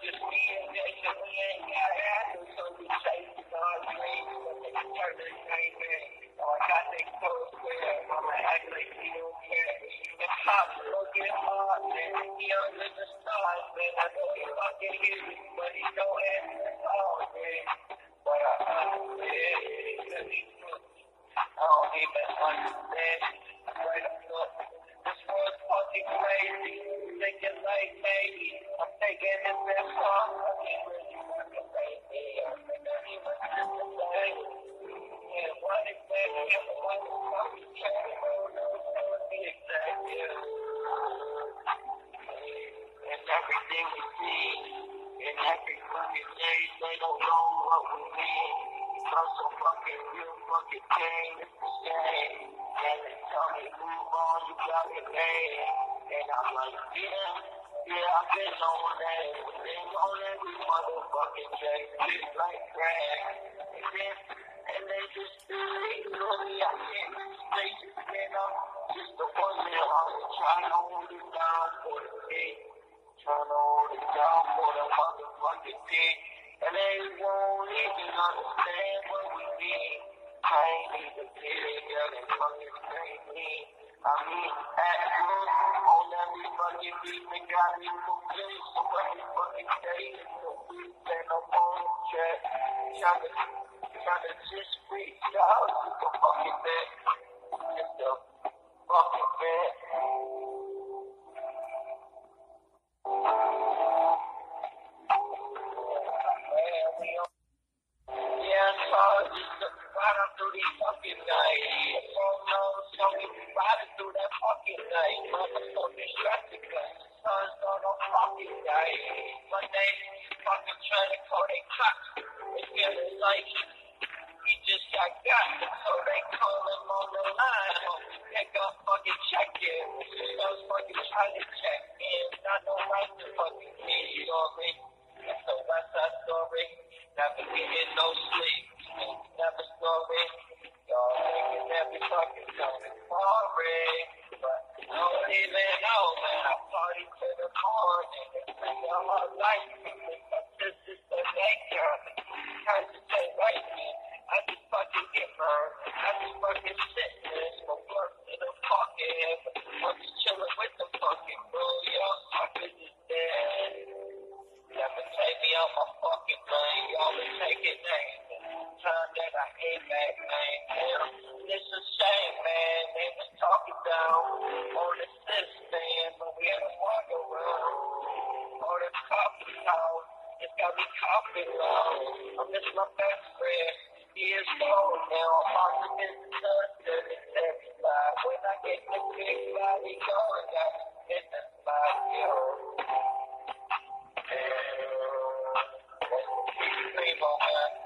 just me and nigga, we ain't got answers, so we chasing our dreams, but they turn their name in. I got they close where I'ma act like he don't care. The cops looking hard, man. He under the stars, man. I know he fucking hear me, but he don't answer the call, man. But I understand, because he's good. I don't even understand. Right up north. This world's fucking crazy. Thinking like maybe I'm thinking it's been far. I can't really fucking crazy. I think I need my sister thing. Yeah, one exact, one fucking check. Oh no, the exact, yeah. And everything we see, in every fucking day, they don't know what we need. Because so fucking real fucking pain is the same. And they tell me move on, you got me paid. And I'm like, yeah, I've been on that. Been on every motherfucking day. Just like Brad. And they just ignore me. I can't explain it, man. I'm just the one that I'm trying to hold it down for the day. Trying to hold it down for the motherfucking day. And they won't even understand what we need. I ain't even kidding, girl, they fucking hate me. I mean, at home, on every fucking beat, they got me confused. So every fucking day, it's a week, and I'm on the track. Trying to just reach out to the fucking bed. Just the fucking bed. Riding through these fucking nights. Oh no, so we riding through that fucking night. Motherfucking stressing cause the sun's on a fucking night. One day, fucking trying to call they cops. It feels like he just got so they call him on the line. They got fucking check in. So I was fucking trying to check in. Not no right to fucking hear you already. That's the West Side Story. Never getting no sleep. Never story. Y'all thinking every fucking coming forward. But you don't even know, man. I party to the morning. It's like a hard life. This is the nature of it. Trying to say right, man. I just fucking get burned. I just fucking sit there. So work to the fucking. I'm just chilling with the fucking bro. Y'all suckers is dead. Never take me out my fucking brain. Y'all been taking names. Time that I ain't back, man. Damn, it's a shame, man. They was talking down on the system, but we had to walk around. On the coffee house, it's got me coughing loud. I miss my best friend. He is old now. I'm about to miss the sunset. It's every life. When I get the big body going, got me in the spot, yo. Dream on, man.